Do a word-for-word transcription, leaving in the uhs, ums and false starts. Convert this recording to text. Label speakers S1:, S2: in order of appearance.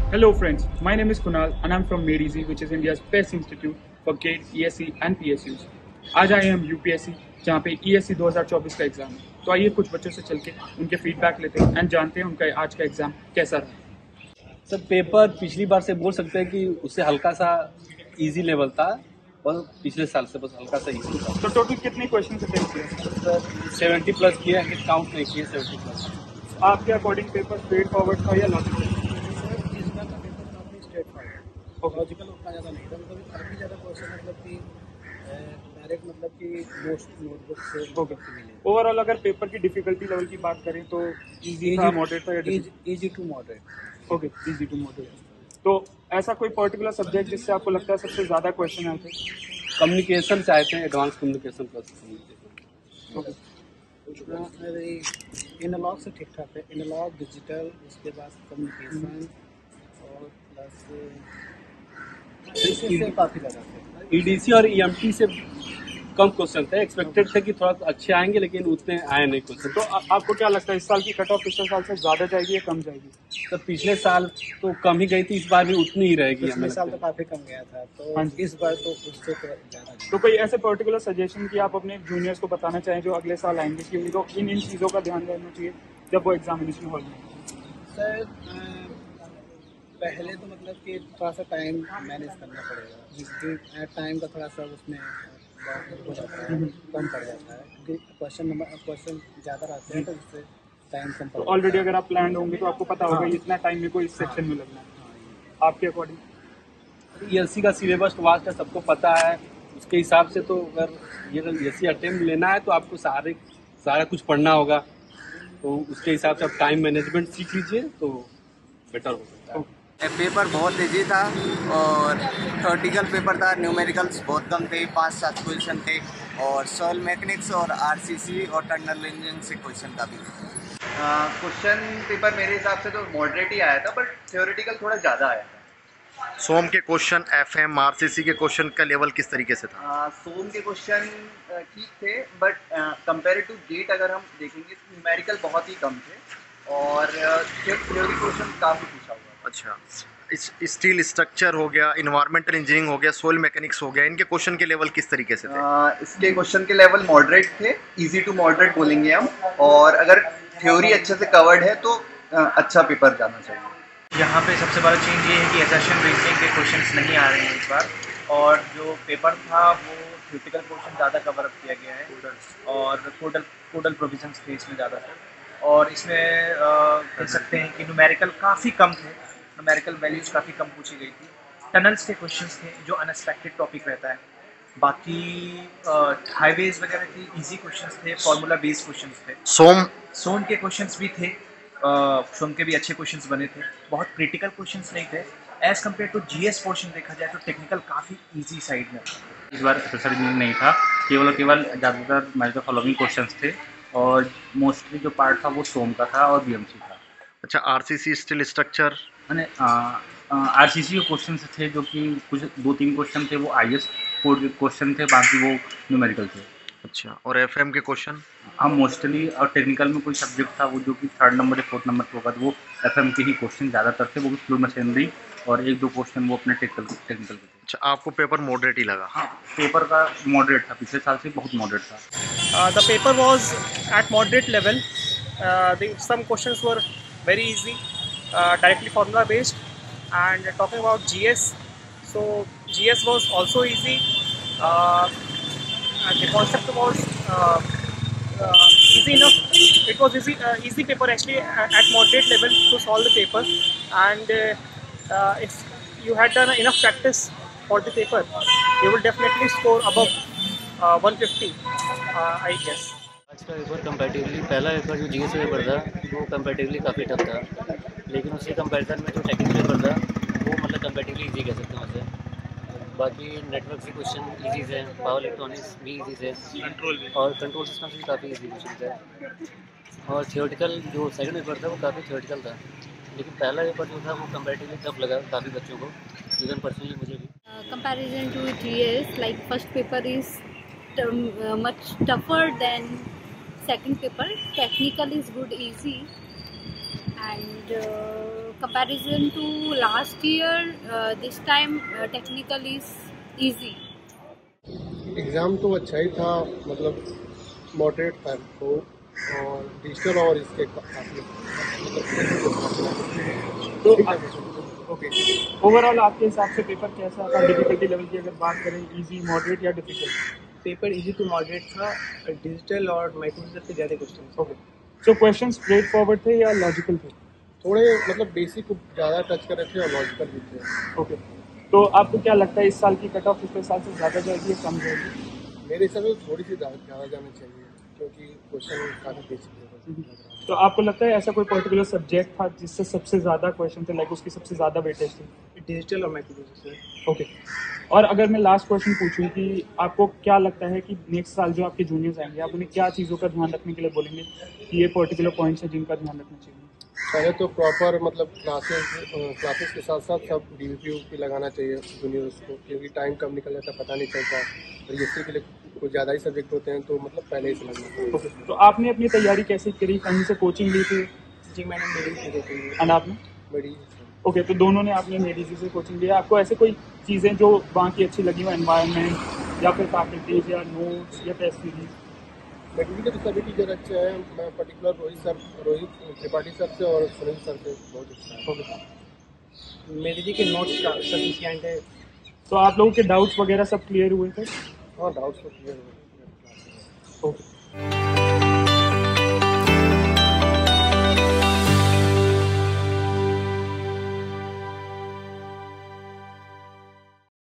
S1: Hello friends, my name is Kunal and I'm from Made Easy, which is India's best institute for GATE, E S C and P S Us. आज आए हम U P S C जहाँ पे E S C दो हज़ार चौबीस का exam है। तो आइए कुछ बच्चों से चल के उनके फीडबैक लेते हैं एंड जानते हैं उनका आज का एग्जाम कैसा रहा।
S2: सर पेपर पिछली बार से बोल सकते हैं कि उससे हल्का सा इजी लेवल था और पिछले साल से बस हल्का सा इजी था।
S1: तो टोटल कितने क्वेश्चन अटेम्प्ट किए?
S2: सर सेवेंटी प्लस किए हैं, काउंट नहीं किए सेवेंटी प्लस।
S1: आपके अकॉर्डिंग पेपर स्ट्रेट फॉरवर्ड था या लॉजिकल?
S3: लॉजिकल उतना ज़्यादा नहीं था, मतलब काफ़ी ज़्यादा क्वेश्चन मतलब कि डायरेक्ट मतलब कि मोस्ट नोटबुक से
S1: ओके। ओवरऑल अगर पेपर की डिफिकल्टी लेवल की बात करें तो इजी था, मॉडरेट था या
S3: easy to moderate?
S1: Okay, easy to moderate. तो ऐसा कोई पर्टिकुलर सब्जेक्ट जिससे आपको लगता है सबसे ज़्यादा क्वेश्चन आए थे?
S2: कम्युनिकेशन से आए थे, advance communication plus communication.
S3: Okay, analog से ठीक ठाक है, एनालॉग डिजिटल, उसके बाद कम्युनिकेशन और प्लस काफ़ी ज़्यादा थे।
S2: ईडीसी और ईएमटी से कम क्वेश्चन थे, एक्सपेक्टेड थे कि थोड़ा अच्छे आएंगे लेकिन उतने आए नहीं क्वेश्चन।
S1: तो आ, आपको क्या लगता है इस साल की कट ऑफ पिछले साल से ज़्यादा जाएगी या कम जाएगी?
S2: तो पिछले साल तो कम ही गई थी, इस बार भी उतनी ही रहेगी।
S3: पिछले साल तो काफ़ी कम गया था, तो इस बार तो उससे तो ज़्यादा।
S1: तो कोई ऐसे पर्टिकुलर सजेशन कि आप अपने जूनियर्स को बताना चाहें जो अगले साल आएंगे कि उनको इन इन चीज़ों का ध्यान रखना चाहिए जब वो एग्जामिनेशन हॉल में?
S3: सर पहले तो मतलब कि थोड़ा सा टाइम मैनेज करना पड़ेगा, जिसके टाइम का थोड़ा सा उसमें हो जाता है, कम पड़ जाता है क्योंकि क्वेश्चन नंबर क्वेश्चन ज़्यादा रहते हैं तो उससे टाइम कम पड़।
S1: ऑलरेडी अगर आप प्लान होंगे तो आपको पता होगा इतना टाइम में कोई इस सेक्शन में लगना है। आपके अकॉर्डिंग
S2: ईएलसी का सिलेबस वास्ट है, सबको पता है, उसके हिसाब से तो अगर ये ईएलसी अटेम्प्ट लेना है तो आपको सारे सारा कुछ पढ़ना होगा, तो उसके हिसाब से आप टाइम मैनेजमेंट सीख लीजिए तो बेटर हो सकता है।
S4: पेपर बहुत इजी था और थ्योरेटिकल पेपर था, न्यूमेरिकल्स बहुत कम थे, पाँच सात क्वेश्चन थे और सॉइल मैकेनिक्स और आरसीसी और टनल इंजीनियरिंग से क्वेश्चन का भी
S5: क्वेश्चन पेपर मेरे हिसाब से तो मॉडरेट ही आया था, बट थ्योरेटिकल थोड़ा ज़्यादा आया था।
S6: सोम के क्वेश्चन, एफएम, आरसीसी के क्वेश्चन का लेवल किस तरीके से था?
S5: आ, सोम के क्वेश्चन ठीक थे, बट कंपेयर टू गेट अगर हम देखेंगे तो न्यूमेरिकल बहुत ही कम थे और थ्योरी क्वेश्चन काफ़ी पूछा हुआ।
S6: अच्छा, इस स्टील स्ट्रक्चर हो गया, इन्वायरमेंटल इंजीनियरिंग हो गया, सोइल मैकेनिक्स हो गया, इनके क्वेश्चन के लेवल किस तरीके से थे?
S5: आ, इसके क्वेश्चन के लेवल मॉडरेट थे, इजी टू मॉडरेट बोलेंगे हम, और अगर थ्योरी अच्छे से कवर्ड है तो आ, अच्छा पेपर जाना चाहिए।
S7: यहाँ पे सबसे बड़ा चेंज ये है कि एसेशन रीजनिंग के क्वेश्चंस नहीं आ रहे हैं इस बार, और जो पेपर था वो थ्योरेटिकल पोर्शन ज़्यादा कवर अप किया गया है और कोडल कोडल प्रोविजंस थे इसमें ज़्यादा थे, और इसमें कह सकते हैं कि न्यूमेरिकल काफ़ी कम थे, न्यूमेरिकल वैल्यूज काफ़ी कम पूछी गई थी। टनल्स के क्वेश्चंस थे जो अनएक्सपेक्टेड टॉपिक रहता है, बाकी हाईवेज वगैरह के इजी क्वेश्चंस थे, फार्मूला बेस्ड क्वेश्चंस थे।
S6: सोम
S7: सोम के क्वेश्चंस भी थे, सोम के भी अच्छे क्वेश्चंस बने थे, बहुत क्रिटिकल क्वेश्चंस नहीं थे। As compared to GS portion देखा जाए तो टेक्निकल काफ़ी ईजी साइड में था।
S8: इस बार एसेसरी नहीं था, केवल और केवल ज़्यादातर मैच फॉलोइंग क्वेश्चंस थे और मोस्टली जो पार्ट था वो सोम का था और बीएमसी था।
S6: अच्छा, आरसीसी स्टील स्ट्रक्चर
S8: मैंने आरसीसी के क्वेश्चन थे जो कि कुछ दो तीन क्वेश्चन थे वो आईएस कोड के क्वेश्चन थे, बाकी वो न्यूमेरिकल थे।
S6: अच्छा, और एफएम के क्वेश्चन?
S8: हाँ, मोस्टली और टेक्निकल में कोई सब्जेक्ट था वो जो कि थर्ड नंबर या फोर्थ नंबर पे होगा तो वो एफएम के ही क्वेश्चन ज़्यादातर थे, वो भी फ्लूइड मशीनरी, और एक दो क्वेश्चन वो अपने टेक्निकल टेक्निकल के थे।
S6: अच्छा, आपको पेपर मॉडरेट ही लगा?
S8: हाँ, पेपर का मॉडरेट था, पिछले साल से बहुत मॉडरेट था।
S9: The paper was at moderate level, some questions were very easy, directly formula based, and talking about G S, so G S was also easy, uh, and the concept was uh, uh, easy enough. It was easy uh, easy paper actually at, at moderate level to solve the paper, and uh, uh, if you had done enough practice for the paper you will definitely score above uh, one fifty, uh, I guess.
S10: आज का paper comparatively, पहला पेपर जो GS paper था वो comparatively काफ़ी tough था, लेकिन उसके कंपैरिजन में जो टेक्निकल पेपर था वो मतलब कंपैरेटिवली इजी कह सकते हैं वैसे। बाकी नेटवर्क के क्वेश्चन इजी थे, पावर इलेक्ट्रॉनिक्स भी इजी थे, कंट्रोल और कंट्रोल सिस्टम भी काफ़ी इजी क्वेश्चन थे, और थियोरेटिकल जो सेकंड पेपर था वो काफ़ी थियोरेटिकल था, लेकिन पहला पेपर जो था वो कंपैरेटिवली टफ लगा काफ़ी बच्चों को, इवन पर्सनली मुझे भी।
S11: Comparison to GS, like first paper is much tougher than second paper. Technical is good, easy, and uh, comparison to last year, uh, this time uh, technical is easy.
S12: Exam तो अच्छा ही था, मतलब moderate था तो, और digital और इसके काफ़ी
S1: तो ओके, ओवरऑल आपके हिसाब से पेपर कैसा था? डिफिकल्टी लेवल की अगर बात करें, इजी, मॉडरेट या difficult?
S3: Paper easy to moderate था, डिजिटल और माइक्रोसॉफ्ट के ज़्यादा question.
S1: Okay, so question straightforward थे या लॉजिकल थे?
S12: थोड़े मतलब बेसिक को ज़्यादा टच कर रहे थे और लॉजिकल भी थे।
S1: ओके, तो आपको क्या लगता है इस साल की कट ऑफ पिछले साल से ज़्यादा जाएगी या कम जाएगी?
S12: मेरे हिसाब से थोड़ी सी ज़्यादा जानी चाहिए, क्योंकि क्वेश्चन काफ़ी बेसिक है।
S1: तो आपको लगता है ऐसा कोई पर्टिकुलर सब्जेक्ट था जिससे सबसे ज़्यादा क्वेश्चन थे, लाइक उसकी सबसे ज़्यादा वेटेज थी?
S3: डिजिटल और माइक्रोसॉफ्ट।
S1: ओके, और अगर मैं लास्ट क्वेश्चन पूछूं कि आपको क्या लगता है कि नेक्स्ट साल जो आपके जूनियर्स आएंगे, आप उन्हें क्या चीज़ों का ध्यान रखने के लिए बोलेंगे कि ये पर्टिकुलर पॉइंट्स हैं जिनका ध्यान रखना चाहिए?
S12: पहले तो प्रॉपर मतलब क्लासेस क्लासेस के साथ साथ सब डी वी पी भी लगाना चाहिए जूनियर्स को, क्योंकि टाइम कब निकल जाता है पता नहीं चलता, और ये के लिए कुछ ज़्यादा ही सब्जेक्ट होते हैं, तो मतलब पहले ही से लगना चाहिए।
S1: ओके, तो आपने अपनी तैयारी कैसे करी? कहीं से कोचिंग ली थी?
S3: जी मैंने मेरी से कोचिंग ली।
S1: और आपने?
S3: मेरी।
S1: ओके, तो दोनों ने आपने मेरी से कोचिंग लिया। आपको ऐसे कोई चीज़ें जो वहाँ की अच्छी लगी हो, एनवायरनमेंट या फिर फैकल्टीज या नोट्स या टेस्ट सीरीज?
S12: मेडिकल के तो सभी टीचर अच्छे हैं, मैं particular Rohit sir Rohit Tripathi sir से और सुनील सर से बहुत अच्छा है।
S3: मेरी जी के नोट्स सफिशिएंट है।
S1: तो आप लोगों के डाउट्स वगैरह सब क्लियर हुए थे?
S12: हाँ, डाउट्स तो क्लियर हुए।
S1: ओके।